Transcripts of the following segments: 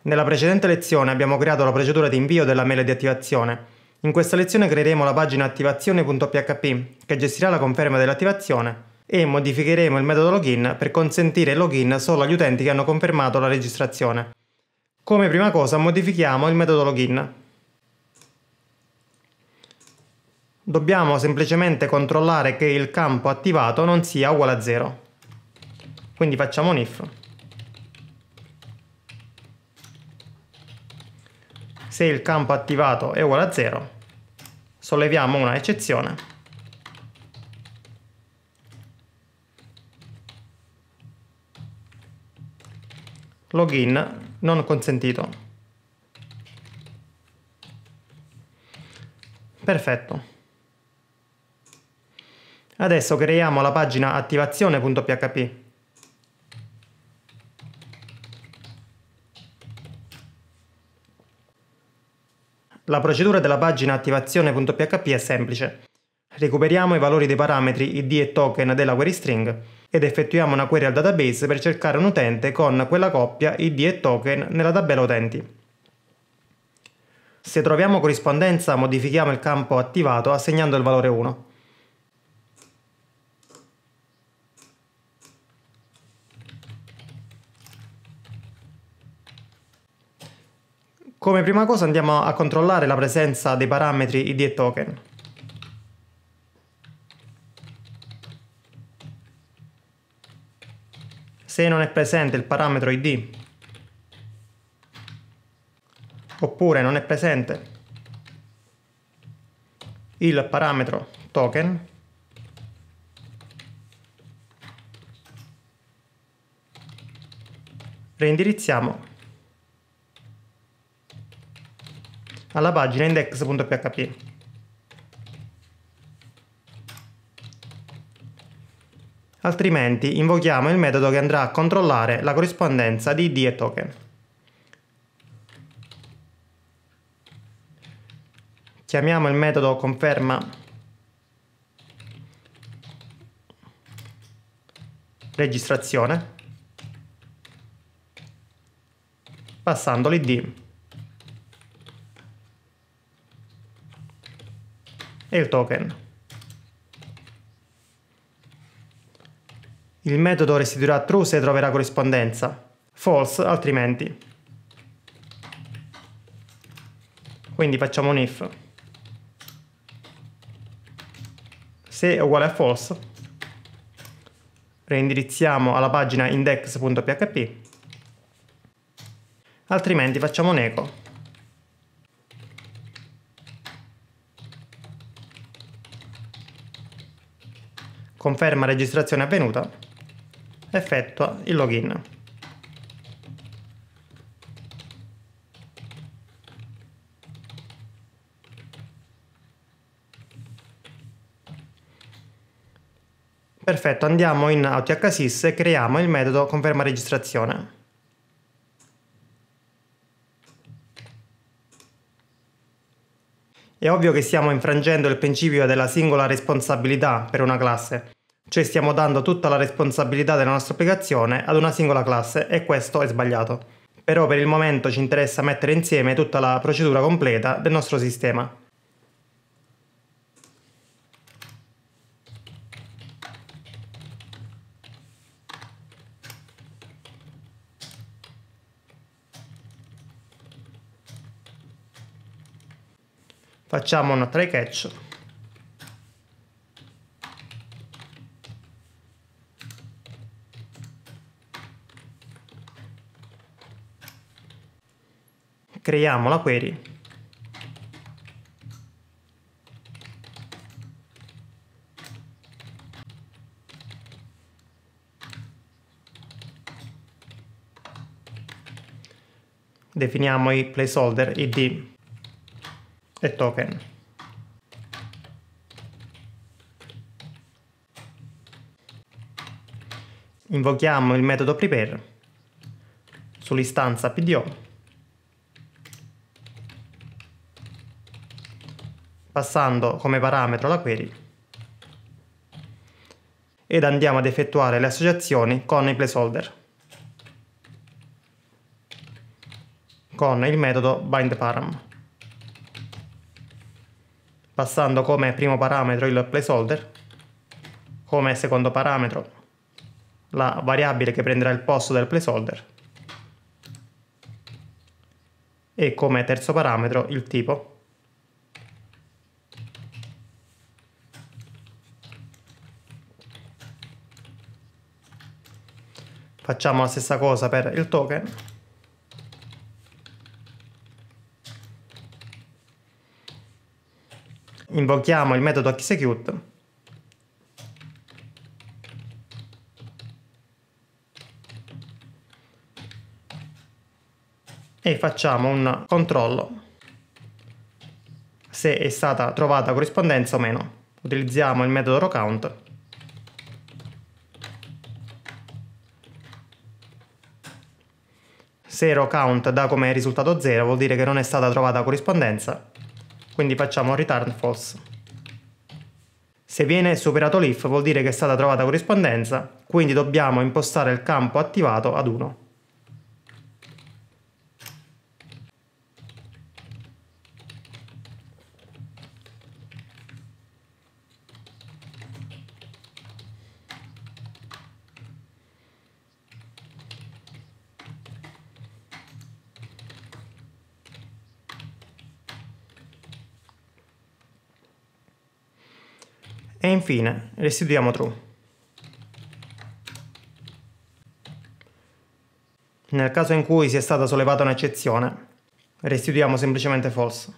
Nella precedente lezione abbiamo creato la procedura di invio della mail di attivazione. In questa lezione creeremo la pagina attivazione.php che gestirà la conferma dell'attivazione e modificheremo il metodo login per consentire il login solo agli utenti che hanno confermato la registrazione. Come prima cosa modifichiamo il metodo login. Dobbiamo semplicemente controllare che il campo attivato non sia uguale a 0. Quindi facciamo un if. Se il campo attivato è uguale a 0, solleviamo una eccezione. Login non consentito. Perfetto. Adesso creiamo la pagina attivazione.php. La procedura della pagina attivazione.php è semplice. Recuperiamo i valori dei parametri id e token della query string ed effettuiamo una query al database per cercare un utente con quella coppia id e token nella tabella utenti. Se troviamo corrispondenza, modifichiamo il campo attivato assegnando il valore 1. Come prima cosa andiamo a controllare la presenza dei parametri id e token. Se non è presente il parametro id, oppure non è presente il parametro token, reindirizziamo alla pagina index.php. Altrimenti invochiamo il metodo che andrà a controllare la corrispondenza di id e token. Chiamiamo il metodo conferma registrazione passando l'id e il token. Il metodo restituirà true se troverà corrispondenza, false altrimenti. Quindi facciamo un if. Se è uguale a false, reindirizziamo alla pagina index.php, altrimenti facciamo un echo. Conferma registrazione avvenuta, effettua il login. Perfetto, andiamo in AutoHSys e creiamo il metodo conferma registrazione. È ovvio che stiamo infrangendo il principio della singola responsabilità per una classe, cioè stiamo dando tutta la responsabilità della nostra applicazione ad una singola classe e questo è sbagliato. Però per il momento ci interessa mettere insieme tutta la procedura completa del nostro sistema. Facciamo un try catch. Creiamo la query. Definiamo i placeholder id e token. Invochiamo il metodo prepare sull'istanza PDO, passando come parametro la query ed andiamo ad effettuare le associazioni con i placeholder. con il metodo bindParam, passando come primo parametro il placeholder, come secondo parametro la variabile che prenderà il posto del placeholder e come terzo parametro il tipo. Facciamo la stessa cosa per il token. Invochiamo il metodo execute e facciamo un controllo se è stata trovata corrispondenza o meno. Utilizziamo il metodo rowCount se rowCount dà come risultato 0 vuol dire che non è stata trovata corrispondenza, quindi facciamo return false. Se viene superato l'if vuol dire che è stata trovata corrispondenza, quindi dobbiamo impostare il campo attivato ad 1. E infine restituiamo true. Nel caso in cui sia stata sollevata un'eccezione, restituiamo semplicemente false.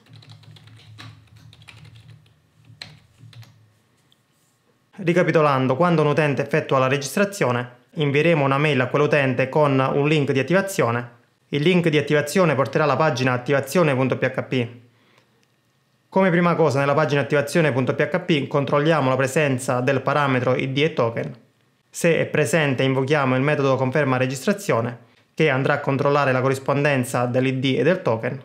Ricapitolando, quando un utente effettua la registrazione, invieremo una mail a quell'utente con un link di attivazione. Il link di attivazione porterà alla pagina attivazione.php. Come prima cosa nella pagina attivazione.php controlliamo la presenza del parametro id e token. Se è presente invochiamo il metodo conferma registrazione che andrà a controllare la corrispondenza dell'id e del token.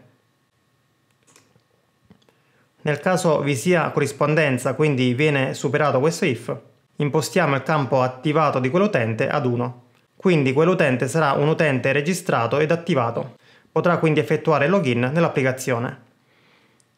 Nel caso vi sia corrispondenza, quindi viene superato questo if, impostiamo il campo attivato di quell'utente ad 1. Quindi quell'utente sarà un utente registrato ed attivato. Potrà quindi effettuare il login nell'applicazione.